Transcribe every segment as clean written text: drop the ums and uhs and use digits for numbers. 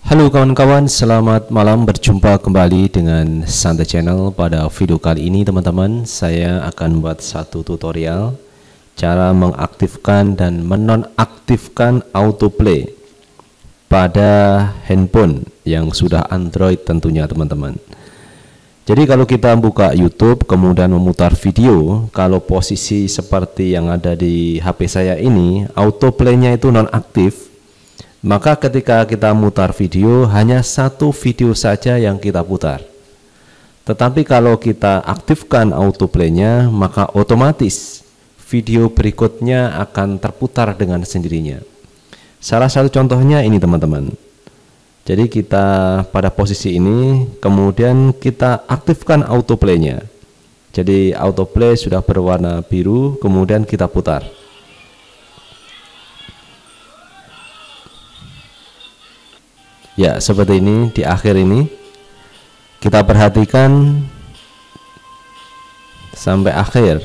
Halo kawan-kawan, selamat malam. Berjumpa kembali dengan Santai Channel. Pada video kali ini teman-teman, saya akan membuat satu tutorial cara mengaktifkan dan menonaktifkan autoplay pada handphone yang sudah Android tentunya teman-teman. Jadi kalau kita buka YouTube kemudian memutar video, kalau posisi seperti yang ada di HP saya ini, autoplaynya itu nonaktif, maka ketika kita mutar video hanya satu video saja yang kita putar. Tetapi kalau kita aktifkan autoplaynya, maka otomatis video berikutnya akan terputar dengan sendirinya. Salah satu contohnya ini teman-teman. Jadi kita pada posisi ini kemudian kita aktifkan autoplaynya. Jadi autoplay sudah berwarna biru, kemudian kita putar. Ya, seperti ini di akhir ini. Kita perhatikan sampai akhir.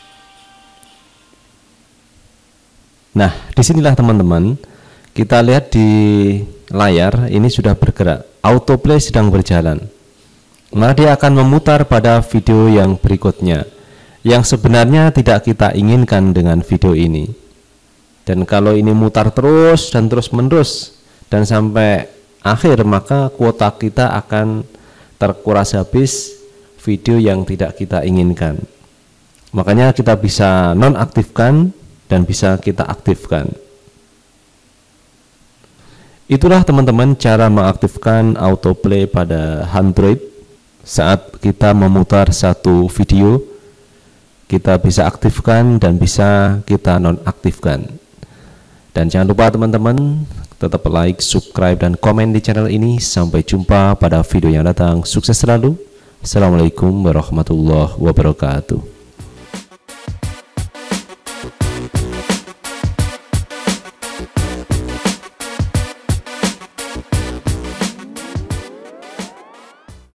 Nah, disinilah teman-teman, kita lihat di layar ini sudah bergerak. Autoplay sedang berjalan. Maka dia akan memutar pada video yang berikutnya, yang sebenarnya tidak kita inginkan dengan video ini. Dan kalau ini mutar terus dan terus menerus dan sampai akhir, maka kuota kita akan terkuras habis video yang tidak kita inginkan. Makanya kita bisa nonaktifkan dan bisa kita aktifkan. Itulah teman-teman cara mengaktifkan autoplay pada Android. Saat kita memutar satu video, kita bisa aktifkan dan bisa kita nonaktifkan. Dan jangan lupa teman-teman, tetap like, subscribe, dan komen di channel ini. Sampai jumpa pada video yang datang. Sukses selalu. Assalamualaikum warahmatullahi wabarakatuh.